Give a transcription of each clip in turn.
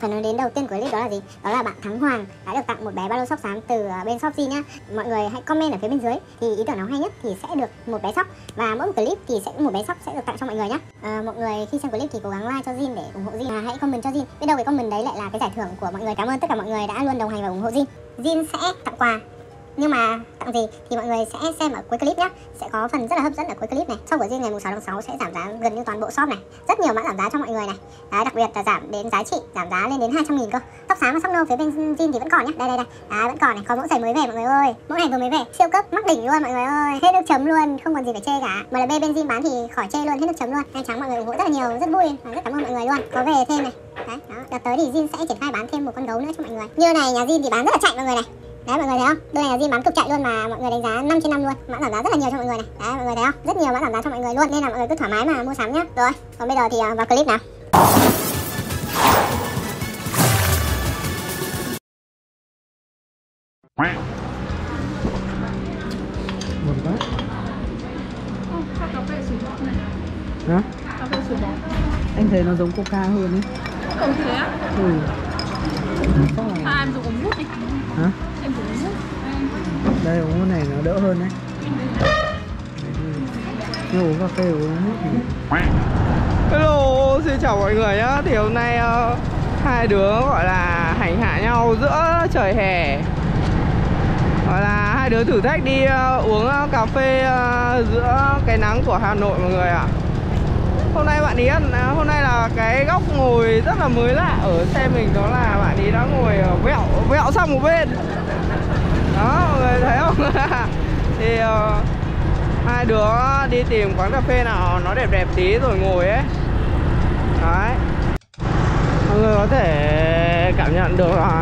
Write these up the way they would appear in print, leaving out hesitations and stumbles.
Phần nói đến đầu tiên của clip đó là gì? Đó là bạn Thắng Hoàng đã được tặng một bé ba lô sóc xám từ bên Shopee nhá. Mọi người hãy comment ở phía bên dưới thì ý tưởng nào hay nhất thì sẽ được một bé sóc, và mỗi một clip thì sẽ một bé sóc sẽ được tặng cho mọi người nhá. Mọi người khi xem clip thì cố gắng like cho Jin để ủng hộ Jin, hãy comment cho Jin. Biết đâu cái comment đấy lại là cái giải thưởng của mọi người. Cảm ơn tất cả mọi người đã luôn đồng hành và ủng hộ Jin. Jin sẽ tặng quà, nhưng mà tặng gì thì mọi người sẽ xem ở cuối clip nhé. Sẽ có phần rất là hấp dẫn ở cuối clip này. Shop của Jin ngày 6 tháng 6 sẽ giảm giá gần như toàn bộ shop này. Rất nhiều mã giảm giá cho mọi người này. Đấy, đặc biệt là giảm đến giá trị, giảm giá lên đến 200.000 cơ. Tóc xám và tóc nâu phía bên Jin thì vẫn còn nhé. Đây. Đấy, vẫn còn này. Có mẫu giày mới về mọi người ơi. Mẫu này vừa mới về, siêu cấp mắc đỉnh luôn mọi người ơi. Hết nước chấm luôn, không còn gì phải chê cả. MLB bên Jin bán thì khỏi chê luôn, hết nước chấm luôn. Nhanh chóng mọi người ủng hộ rất là nhiều, rất vui. Và rất cảm ơn mọi người luôn. Có về thêm này. Đấy, đó. Đợt tới thì Jin sẽ triển khai bán thêm một con gấu nữa cho mọi người. Như này nhà Jin thì bán rất là chạy mọi người này. Đấy mọi người thấy không? Đôi này là Jin bán cực chạy luôn mà mọi người đánh giá 5/5 luôn. Mã giảm giá rất là nhiều cho mọi người này. Đấy mọi người thấy không? Rất nhiều mã giảm giá cho mọi người luôn, nên là mọi người cứ thoải mái mà mua sắm nhá. Rồi, còn bây giờ thì vào clip nào. Buồn quá. Cà phê sủi bọt này. Hả? Cà phê sủi bọt. Anh thấy nó giống Coca hơn ấy. Không thế á? Ừ. Em dùng ống hút đi. Hả? Em dùng ống hút. Đây uống cái này nó đỡ hơn đấy. Nhưng uống cà phê uống hút thì... Hello, xin chào mọi người nhá. Thì hôm nay hai đứa gọi là hành hạ nhau giữa trời hè. Gọi là hai đứa thử thách đi uống cà phê giữa cái nắng của Hà Nội mọi người ạ. Hôm nay bạn ý hôm nay là cái góc ngồi rất là mới lạ ở xe mình, đó là bạn ý đã ngồi vẹo sang một bên. Đó mọi người thấy không? Thì hai đứa đi tìm quán cà phê nào nó đẹp đẹp tí rồi ngồi ấy. Đấy, mọi người có thể cảm nhận được là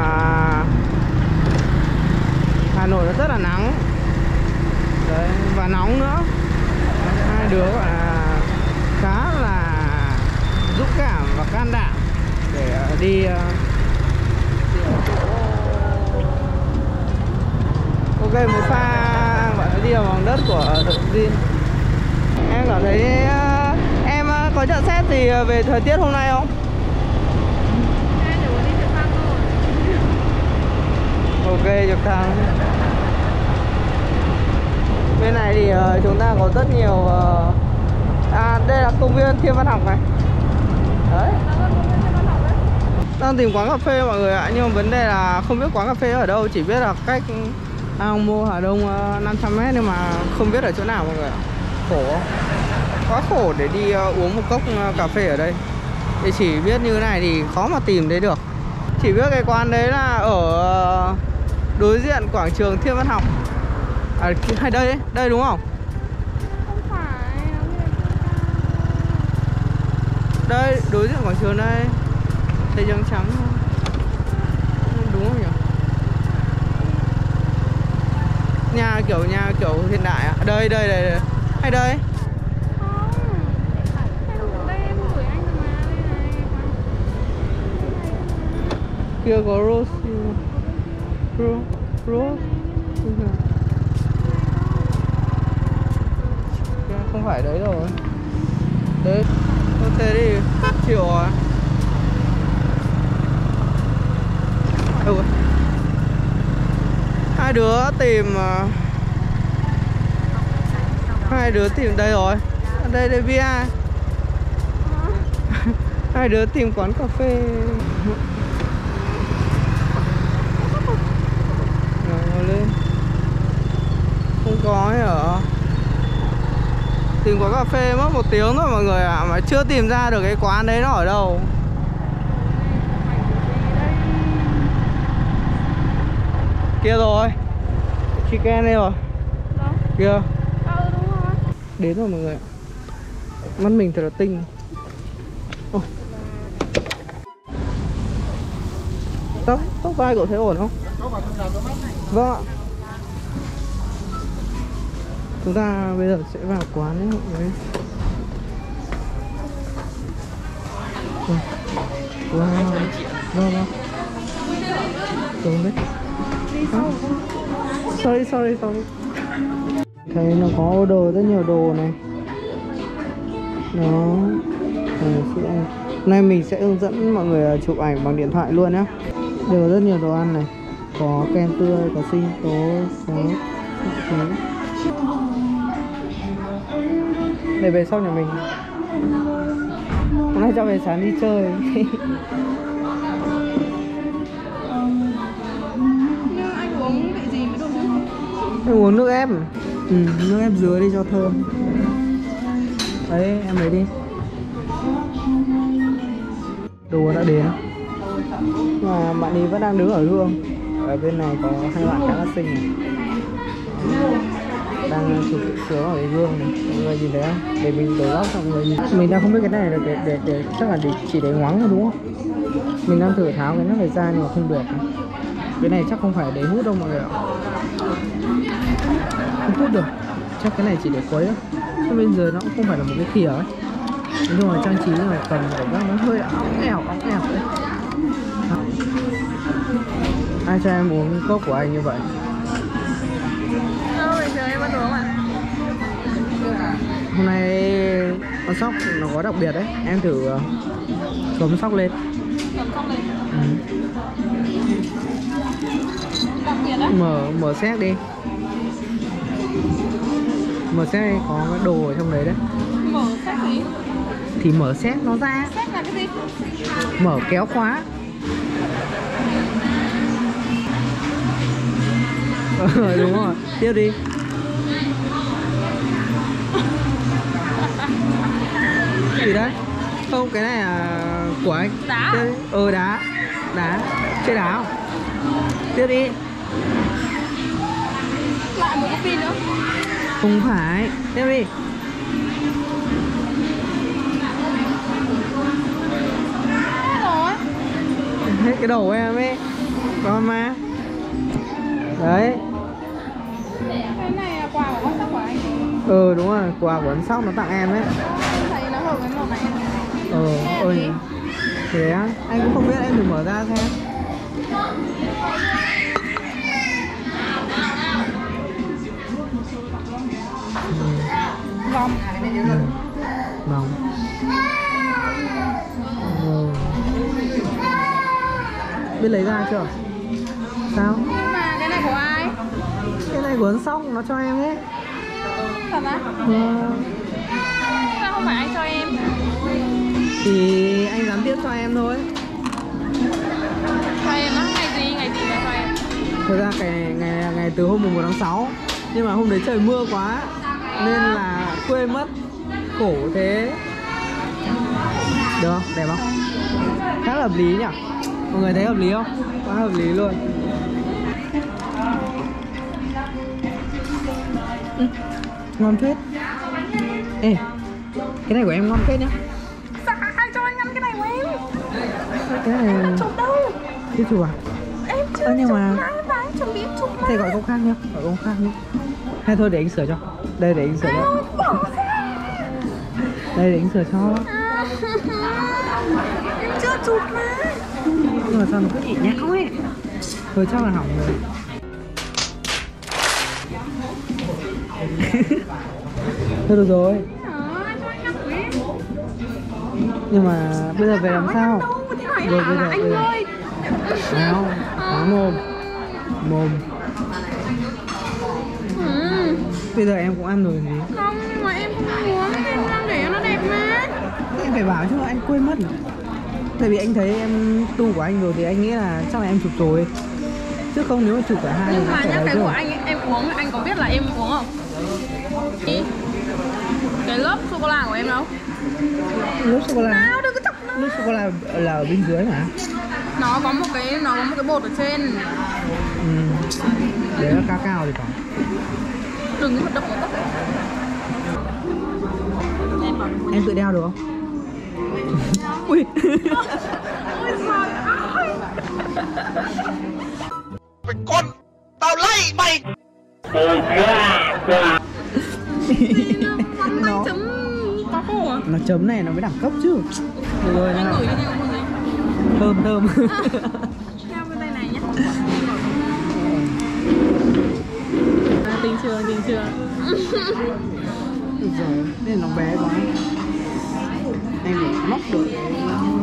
Hà Nội nó rất là nắng. Đấy, và nóng nữa. Hai đứa gọi là khá là dũng cảm và can đảm để đi ok, một pha gọi là đi vào vòng đất của đội Jin. Em cảm thấy em có nhận xét gì về thời tiết hôm nay không? Em chỉ muốn đi trực thăng thôi. Ok, trực thăng. Bên này thì chúng ta có rất nhiều đây là công viên Thiên Văn Học này. Đấy, đang tìm quán cà phê mọi người ạ. Nhưng mà vấn đề là không biết quán cà phê ở đâu, chỉ biết là cách Hàng Mô Hà Đông 500m, nhưng mà không biết ở chỗ nào mọi người ạ. Khổ không? Quá khổ để đi uống một cốc cà phê ở đây. Thì chỉ biết như thế này thì khó mà tìm thấy được. Chỉ biết cái quán đấy là ở đối diện quảng trường Thiên Văn Học. Hay đây, đây đúng không? Không phải. Đây, đối diện quảng trường đây. Thấy trắng trắng không? Đúng không nhỉ? Nhà kiểu hiện đại à? Đây. Hay đây. Không. Đây em gửi anh rồi mà. Đây này. Kia có Rose. Không phải đấy rồi. Đấy. Thế thì chịu rồi. Hai đứa tìm đây rồi. Đây bia. Hai đứa tìm quán cà phê. Ngồi lên. Không có ấy ở. Tìm quán cà phê mất 1 tiếng thôi mọi người ạ, mà chưa tìm ra được cái quán đấy nó ở đâu. Kia rồi. Chicken đây rồi. Đâu? Kia. Đúng rồi. Đến rồi mọi người. Mắt mình thật là tinh. Tóc vai cậu thấy ổn không? Vâng ạ. Chúng ta bây giờ sẽ vào quán đấy mọi người. Vâng. Đúng đấy. Sorry. Thấy nó có order rất nhiều đồ này. Nó sữa Hôm nay mình sẽ hướng dẫn mọi người chụp ảnh bằng điện thoại luôn nhé. Đều rất nhiều đồ ăn này. Có kem tươi, có sinh tố, sốt. Đây về sau nhà mình. Hôm nay cho về sáng đi chơi. Nhưng anh uống vị gì mới được chứ? Em uống nước ép. Nước ép dứa đi cho thơm. Đấy, em lấy đi. Đồ đã đến. Mà bạn ấy vẫn đang đứng ở gương. Ở bên này có hai bạn khá là xinh này. Đang chụp sướng ở cái gương này, mọi người nhìn thấy không? Để mình đổi góc cho mọi người nhìn. Mình đang không biết cái này là để chắc là chỉ để ngoắng thôi đúng không? Mình đang thử tháo cái nắp này ra nhưng mà không được. Cái này chắc không phải để hút đâu mọi người ạ. Không hút được. Chắc cái này chỉ để quấy thôi. Chứ bên dưới nó cũng không phải là một cái thìa ấy. Nhưng mà trang trí là cầm cảm giác nó hơi óng ẻo đấy. Ai cho em uống cốc của anh như vậy? Bình thường em ăn uống mà. Hôm nay con sóc nó có đặc biệt đấy. Em thử cấm sóc lên. Cầm xong lên. Đặc biệt á? Mở xét đi. Mở xét đi, có cái đồ ở trong đấy đấy. Mở sách gì? Thì mở xét nó ra. Sách là cái gì? Mở kéo khóa. Đúng rồi, tiếp đi. Gì đấy? Không, cái này là của anh. Đá? Đá. Đá. Chơi đá không? Tiếp đi. Lại một cái pin nữa. Không phải. Tiếp đi. Hết rồi. Hết cái đầu em ấy. Con ma. Đấy. Cái này là quà của con sóc của anh. Đúng rồi, quà của anh Sóc nó tặng em đấy. Thấy nó hợp với màu này. Ơi. Thế á, anh cũng không biết, em thử mở ra xem. Vòng. Vòng. Biết lấy ra chưa? Sao? Nhưng mà cái này của ai? Cái này của anh Sóc, nó cho em ấy. Thật á? Sao không phải anh cho em? Thì anh gián tiếp cho em thôi. Cho em á? Ngày gì mà cho em? Thực ra cái ngày từ hôm 1 tháng 6. Nhưng mà hôm đấy trời mưa quá nên là quên mất. Khổ thế. Được không? Đẹp không? Khá là hợp lý nhỉ? Mọi người thấy hợp lý không? Quá hợp lý luôn. Ngon phết. Ê, cái này của em ngon phết nhá. Sao ai cho anh ăn cái này của em? Cái này Chụp đâu? chưa chụp à? Em chưa nhưng chụp mà mà chuẩn bị chụp mà. thế gọi công khác nhá, gọi công khác nhá. Hay thôi để anh sửa cho. Đây để anh sửa cho. Đây để anh sửa cho. Em chưa chụp mà. Nhưng mà sao nó cứ nhẹ nhão ấy. Thôi chắc là hỏng rồi. Thôi được rồi. Anh cho anh ăn của em. Nhưng mà bây giờ về làm sao? Rồi bây giờ anh ơi. Nào, nói mồm. Bây giờ em cũng ăn rồi gì? Không, nhưng mà em không muốn. Em đang để nó đẹp mà. Em phải bảo chứ anh quên mất. Tại vì anh thấy em tu của anh rồi thì anh nghĩ là chắc là em chụp rồi. Chứ không nếu mà chụp cả hai Nhưng thì mà nó nhá, phải cái đấy của rồi. anh ấy, em uống, anh có biết là em uống không? Ý. Cái lớp sô-cô-la của em đâu? Lớp sô-cô-la. Nào, đừng có chọc nó. Lớp sô-cô-la là ở bên dưới hả? Nó có một cái bột ở trên. Đấy là cao thì phải. Đừng có hoạt động của tóc. Em tự đeo được không? Ui. Ôi trời ơi. Con tao lay mày. Nó chấm có khổ à? Nó chấm này nó mới đẳng cấp chứ. Được rồi Anh nào. gửi cho chị không gì? Thơm. Theo cái tay này nhé. Tình trường. Được rồi, nên nó bé quá. Em phải móc được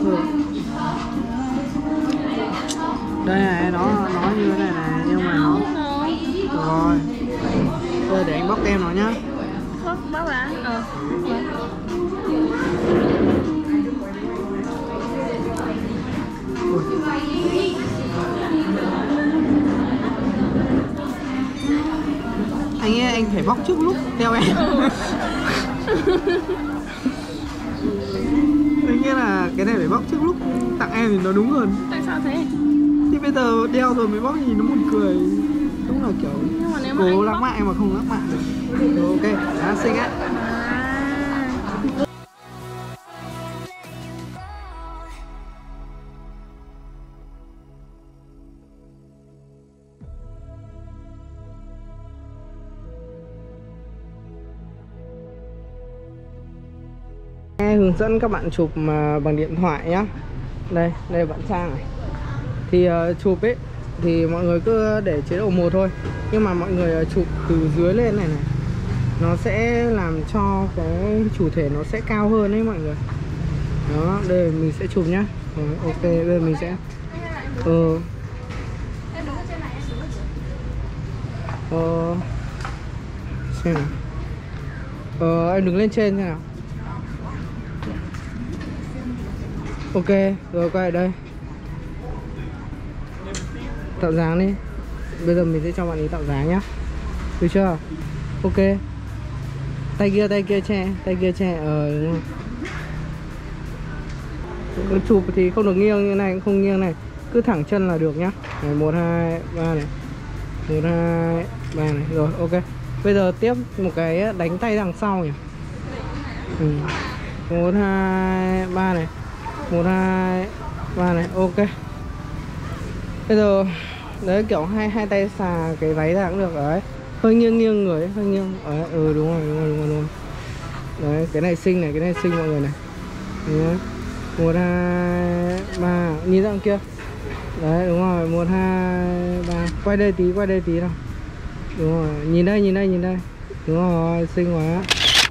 Đây này, nó như thế này này, nhưng mà nó rồi. Rồi để anh bóc kem nó nhá. Bóc ra. Anh nghĩ anh phải bóc trước lúc theo em. Anh nghĩ là cái này phải bóc trước lúc tặng em thì nó đúng hơn. Tại sao thế? Thì bây giờ đeo rồi mới bóc nhìn nó buồn cười. Đúng là kiểu cố lãng mạn mà không lãng mạn được. Rồi, ok, đã xinh á. Hướng dẫn các bạn chụp bằng điện thoại nhá. Đây bạn Trang này. Thì chụp ấy thì mọi người cứ để chế độ 1 thôi. Nhưng mà mọi người chụp từ dưới lên này này, nó sẽ làm cho cái chủ thể nó sẽ cao hơn đấy mọi người. Đó, đây mình sẽ chụp nhá. Rồi, ok, đây mình sẽ xem nào. Em đứng lên trên xem nào. Ok, rồi quay ở đây. Tạo dáng đi. Bây giờ mình sẽ cho bạn ấy tạo dáng nhá. Được chưa? Ok. Tay kia che, đúng rồi. Chụp thì không được nghiêng như này, không nghiêng này. Cứ thẳng chân là được nhá. Này, 1, 2, 3 này. 1, 2, 3 này. Rồi, ok. Bây giờ tiếp một cái đánh tay đằng sau nhỉ. 1, 2, 3 này. 1, 2, 3 này, ok. Bây giờ đấy kiểu hai tay xà cái váy ra cũng được đấy. Hơi nghiêng người ấy, hơi nghiêng. Đấy, đúng rồi. Đấy, cái này xinh mọi người này. Đấy. 1, 2, 3, nhìn ra đằng kia. Đấy, đúng rồi, 1, 2, 3. Quay đây tí nào. Đúng rồi, nhìn đây. Đúng rồi, xinh quá.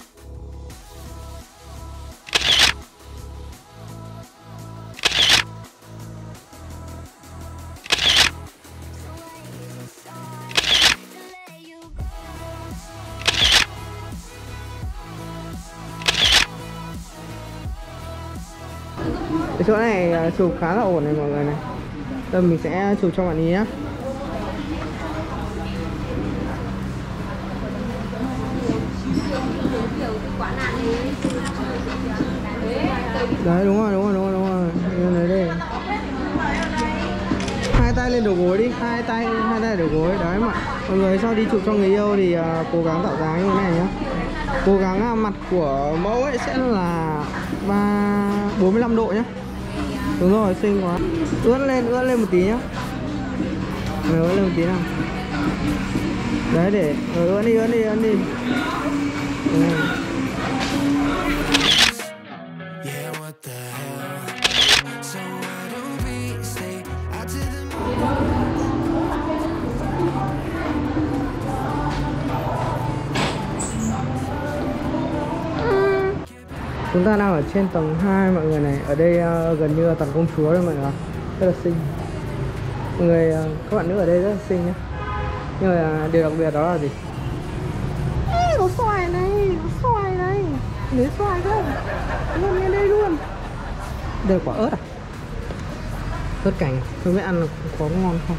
Cái chỗ này chụp khá là ổn này mọi người này. Giờ mình sẽ chụp cho bạn ý nhá. Đấy, đúng rồi. Lấy đây. Hai tay lên đầu gối đi, hai tay đầu gối. Đấy mà mọi người sau đi chụp cho người yêu thì cố gắng tạo dáng như thế này nhá. Cố gắng mặt của mẫu ấy sẽ là 45 độ nhá. Đúng rồi, xinh quá. Ướt lên một tí nhá. Ướt lên một tí nào. Đấy để ướt đi. Chúng ta đang ở trên tầng 2 mọi người này. Ở đây gần như là toàn công chúa rồi mọi người. Rất là xinh. Mọi người, các bạn nữ ở đây rất là xinh nhé. Nhưng mà điều đặc biệt đó là gì? Có xoài này. Lấy xoài cơ. Luôn lên đây luôn. Đây là quả ớt à? Ớt cảnh. Không biết ăn là có ngon không?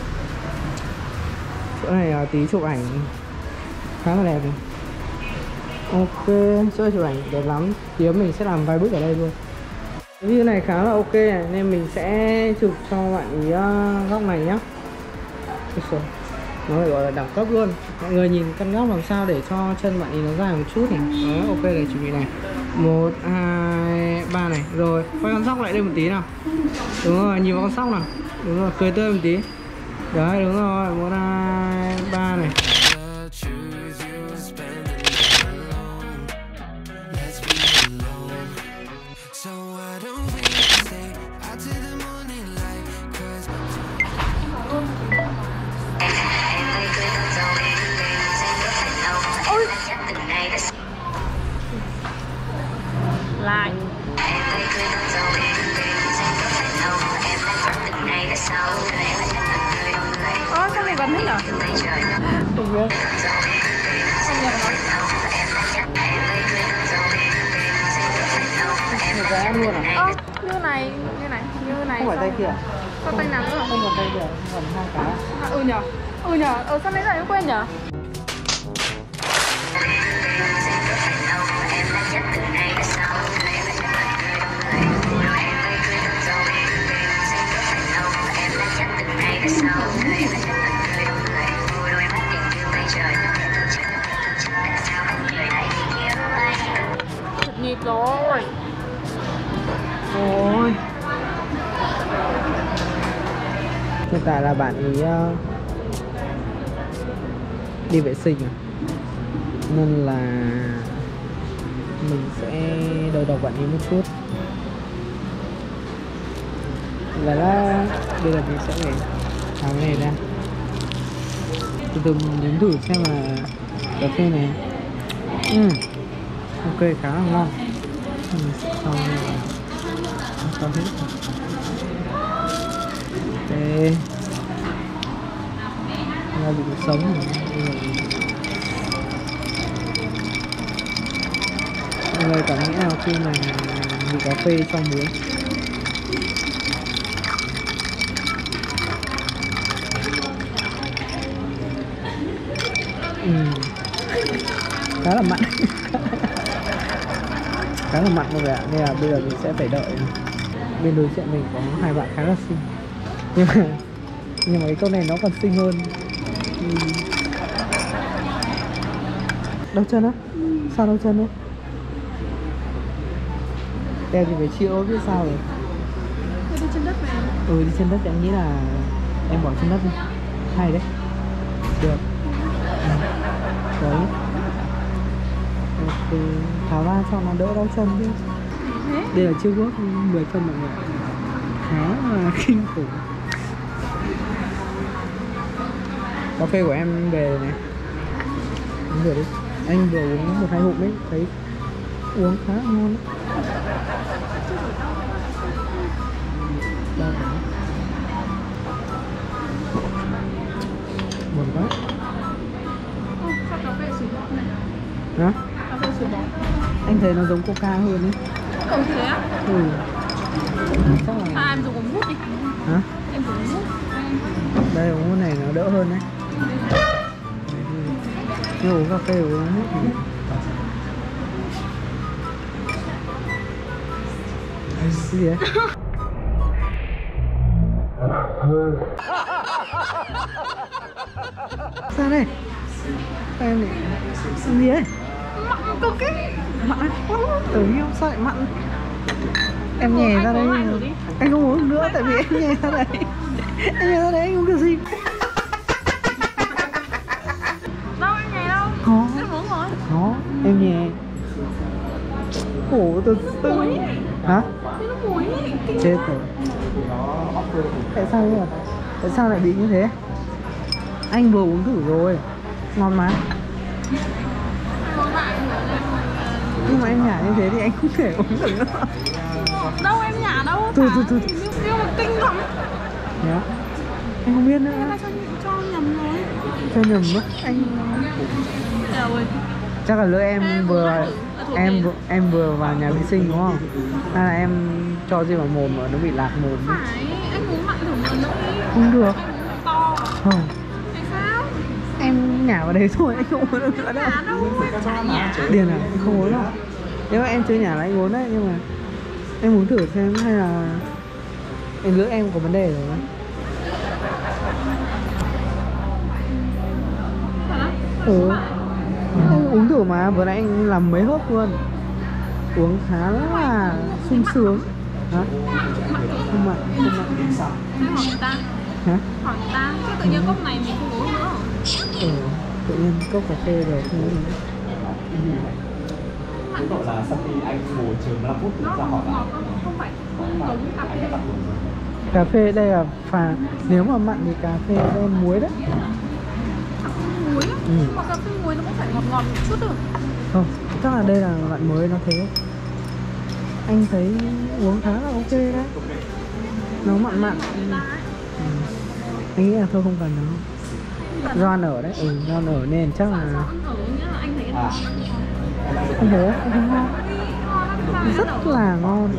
Chỗ này tí chụp ảnh khá là đẹp này. Ok, chỗ chụp ảnh đẹp lắm. Thì mình sẽ làm vài bức ở đây luôn. Cái video này khá là ok này, nên mình sẽ chụp cho bạn ý góc này nhá. Nó phải gọi là đẳng cấp luôn. Mọi người nhìn căn góc làm sao để cho chân bạn ý nó dài một chút này. Đó, ok này, chuẩn bị này. 1, 2, 3 này. Rồi, quay con sóc lại đây một tí nào. Đúng rồi, nhìn vào con sóc nào. Đúng rồi, cười tươi một tí. Đấy, đúng rồi, 1, 2, 3 này. Lại. cân hết à? Không biết. Không nhầm lắm. Một cái ăn luôn à? Như này. Không phải tay kia. Sao tay nào nữa? Không còn tay kia, còn hai cái. Ừ nhở. Sao nãy giờ em quên nhở? Nhịp rồi. Ôi. Hiện tại là bạn ý đi vệ sinh à? Nên là mình sẽ đầu độc bạn ý một chút. Là bây giờ mình sẽ phải tháo cái này ra. Từ từ mình nếm thử xem là cà phê này ok, khá là ngon. Mình sẽ cho hết. Ok, gia vị sống mọi người cảm nghĩ nào khi mà bị cà phê trong muối? Khá là mặn. Khá là mặn mọi người ạ, nên là bây giờ mình sẽ phải đợi. Bên đối diện mình có hai bạn khá là xinh, nhưng mà cái con này nó còn xinh hơn. Đau chân á? Sao đau chân đấy? Em thì phải chịu, biết sao rồi. Đi trên đất này. Đi trên đất thì anh nghĩ là em bỏ trên đất đi. Hay đấy. Được. Đấy. Ok, tháo ra cho nó đỡ đau chân chứ. Đây là chiếc guốc 10 phân mọi người. Khá là kinh khủng. Cà phê của em về rồi này. Uống vừa đi. Anh vừa uống 1-2 hộp đấy, thấy uống khá là ngon đấy. Buồn quá. Sao cà phê sủi bọt này? Hả? Cà phê sủi bọt. Anh thấy nó giống Coca hơn đấy. Thế á? Chắc là... em dùng ống hút đi. Hả? Em dùng ống hút. Đây ống hút này nó đỡ hơn đấy. Nhưng uống cà phê uống ống hút thì... Cái gì đấy? Sao đây? Em này... Cái gì đấy? Mặn cực ấy. Mặn á? Tưởng như sao lại mặn? Em nhè ra đây. Anh không uống nữa tại vì em nhè ra đây. Em nhè ra đấy, anh uống cái gì? Đâu em nhè đâu? Có. Em uống rồi. Có, em nhè. Khổ thật sự. Hả? Nó mùi. Chết rồi. Tại sao vậy? Tại sao lại bị như thế? Anh vừa uống thử rồi. Ngon mà. Nhưng mà em nhả như thế thì anh không thể uống được nữa. Đâu em nhả đâu. Từ. Nhưng mà kinh lắm. Nhá. Anh không biết nữa. Cho nhầm rồi. Cho nhầm mất. Anh... Ơi. Chắc là lỡ em vừa vào nhà vệ sinh đúng không? Hay là em cho gì vào mồm mà nó bị lạc mồm? Phải, anh uống mặn thử một nữa đi. Không được. Anh uống to. Không. Tại sao? Em nhả vào đấy thôi, anh không uống được nữa đâu. Nhả đâu, em chả nhả. Điền à? Anh không uống đâu. Nếu mà em chưa nhả là anh uống đấy, nhưng mà em uống thử xem hay là em lỡ em có vấn đề rồi đấy. Em uống thử mà, vừa nãy anh làm mấy hớp luôn. Uống khá là sung sướng. Hả? Không mặn. Em hỏi người ta. Hả? Hỏi người ta, chứ tự nhiên cốc này mình không uống nữa. Tự nhiên cốc cà phê rồi không uống nữa. Ví dụ là sau khi anh ngồi chờ 15 phút thì ra hỏi lại. Không phải giống cà phê. Cà phê đây là pha, nếu mà mặn thì cà phê đây là muối đấy. Muối á? Mà cà phê muối nó cũng phải ngọt ngọt một chút được. Không, chắc là đây là loại mới nó thế. Anh thấy uống khá là ok đấy. Nó mặn. Anh nghĩ là thôi không cần nó. Do ăn ở đấy, do ăn ở nên chắc là Ăn ở nghĩa là anh thấy À. không thấy, không thấy ngon, rất là ngon.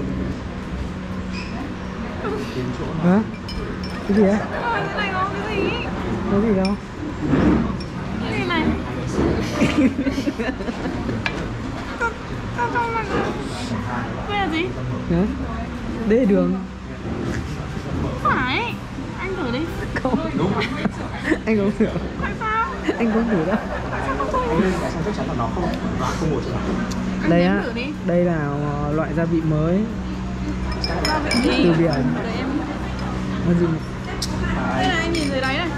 Hả? Cái gì á? cái này có cái gì? Cái gì đâu? Cái gì này? Sao cho mà đây là gì? Hả? Đây là đường. Phải. Anh thử đi. Không. Anh không thử. Tại sao? Anh không thử đâu. Anh xem chắc chắn là nó không ngồi trên này. Anh Đây nếm á, thử đi. đây là loại gia vị mới Gia vị gì? từ biển. Để em. Nó gì? Đây này, anh nhìn dưới đáy này.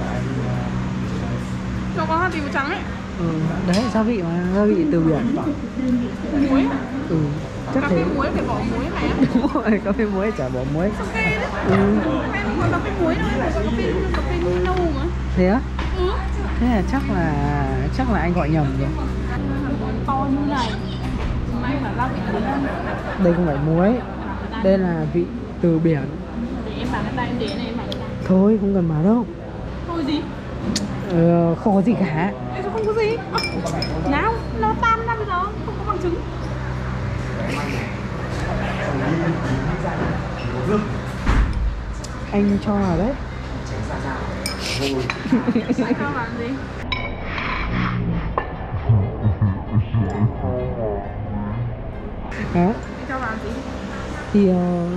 Cho có hạt tí màu trắng ấy. Đấy, gia vị mà, gia vị từ biển. Muối. Chắc Cà thế. phê muối phải bỏ muối này á. Đúng rồi, cà phê muối chả bỏ muối. Ok đấy. Em không có cà phê muối đâu, em phải có cà phê nâu mà. Thế á? Ừ. Thế là chắc là anh gọi nhầm rồi. To như này. Mà anh bảo gia vị gì? Đây không phải muối, đây là vị từ biển. Để em bảo cái tay em để này, em bảo cái tay. Thôi không cần bảo đâu. Thôi gì? Không có gì cả. Em không có gì. Nào, nó tan ra bây giờ, không có bằng chứng. Anh cho vào đấy. Anh cho vào gì? Hả? Anh cho vào gì? Thì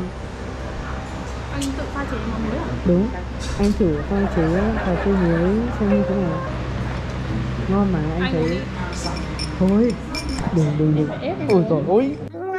Anh tự pha chế màu muối à? đúng, anh thử pha chế cà phê muối xem như thế nào. Ngon mà anh Anh thấy. đi. Thôi đừng. Ôi trời ơi.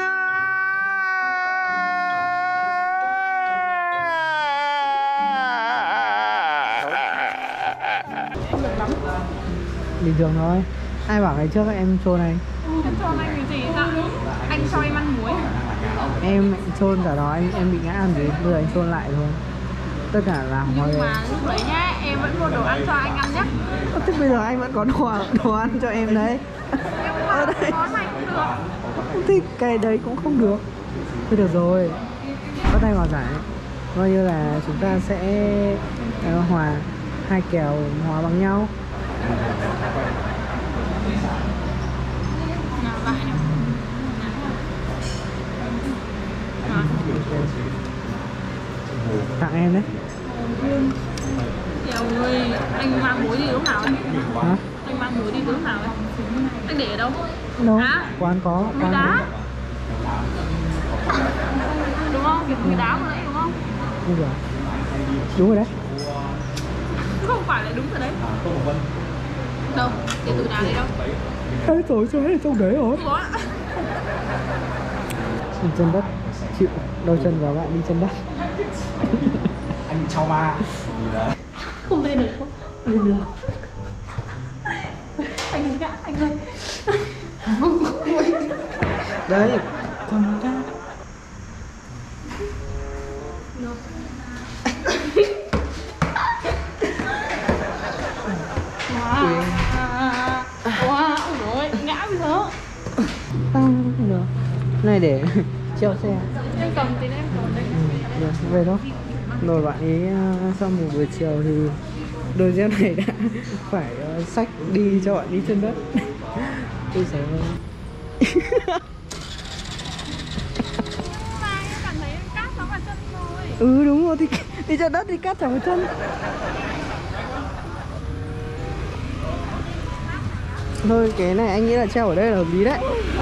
Bình thường thôi. Ai bảo ngày trước em chôn anh? Em cho anh cái gì sao? Anh cho em ăn muối à? Em chôn cả đó, em bị ngã ăn gì, bây giờ anh chôn lại thôi. Tất cả là hỏi. Nhưng mà lúc đấy nhá, em vẫn mua đồ ăn cho anh ăn nhá. Thế bây giờ anh vẫn có đồ ăn cho em đấy. Nhưng mà Ở đây. món này cũng được. Thì cái đấy cũng không được. Thôi được rồi, bắt tay hòa giải. Coi như là chúng ta sẽ hòa hai kèo hòa bằng nhau. Nào lại nào. Tặng em đấy. Eo ơi, anh mang muối đi lúc nào ấy? Hả? Anh mang muối đi lúc nào ấy? Anh để ở đâu? Đâu? Hả? Quán có. Muối Quán đá. có. Đúng không? Kiểu muối đá vừa nãy đúng không? Đúng rồi. Đúng rồi đấy. Không phải là đúng rồi đấy. Đâu? Để từ nào đây đâu? Ê, trời ơi, trong đấy rồi. Không có ạ. Chân đất. Chịu. Đôi chân vào bạn đi chân đất. Anh bị trauma. Không lên được không? Lên được. Anh gã, anh ơi. Đấy. Cầm ra. Wow, ôi dồi, ngã bây giờ. Tăng được. Này để treo xe. Em cầm tí nữa em cầm đây. Được, về thôi. Rồi bạn ấy sau một buổi chiều thì đôi dép này đã phải xách đi cho bạn đi chân đất. Ôi giời ơi. Mà em cảm thấy cát nó vào chân rồi. Ừ đúng rồi, thì đi chân đất thì cát chả vào chân. Thôi cái này anh nghĩ là treo ở đây là hợp lý đấy.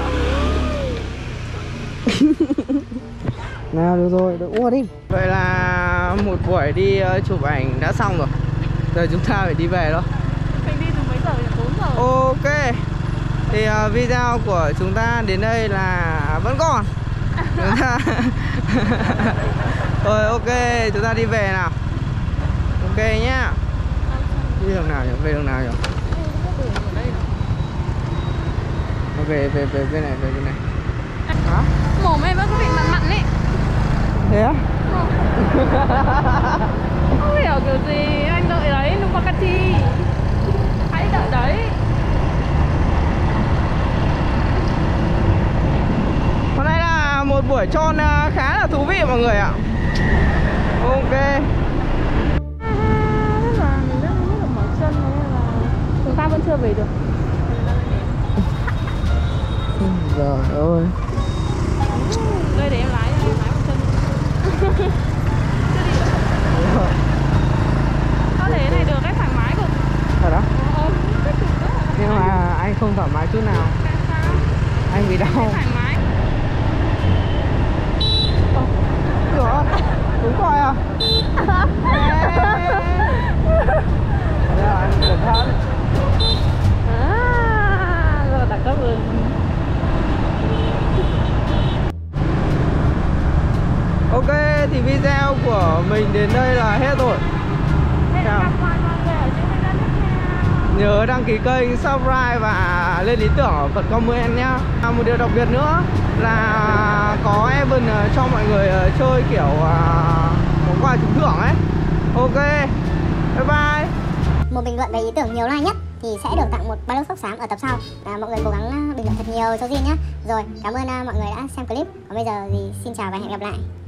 Nào được rồi, được uống đi. Vậy là một buổi đi chụp ảnh đã xong rồi. Giờ chúng ta phải đi về thôi. Mình đi từ mấy giờ nhỉ? 4 giờ. Ok. Thì video của chúng ta đến đây là vẫn còn. Chúng ta rồi ok, chúng ta đi về nào. Ok nhá. Đi đường nào nhỉ? Về đường nào nhỉ? Về bên này, về bên này. Hả? Mồm em vẫn có vị mặn mặn ấy. Thế á? Không hiểu kiểu gì, anh đợi đấy, Nupakati. Hãy đợi đấy. Hôm nay là một buổi trôn khá là thú vị mọi người ạ. Ok. Rất là mỏi. chưa về được. Trời ơi. Đây để em lái một chân. Có thể này được cái thoải mái cực. Thật đó. Nhưng mà anh không thoải mái chút nào. Anh bị đau. Thoải mái. Ủa? Đúng rồi à? Đây là anh cẩn thận. Rồi đặt cấp rồi. Ok, thì video của mình đến đây là hết rồi. Nhớ đăng ký kênh, subscribe và lên ý tưởng ở phần comment nhá. Một điều đặc biệt nữa là có event cho mọi người chơi kiểu món quà trúng thưởng ấy. Ok, bye bye. Một bình luận về ý tưởng nhiều like nhất thì sẽ được tặng một ba lô xốp xám ở tập sau. Mọi người cố gắng bình luận thật nhiều cho Jin nhé. Rồi, cảm ơn mọi người đã xem clip. Còn bây giờ thì xin chào và hẹn gặp lại.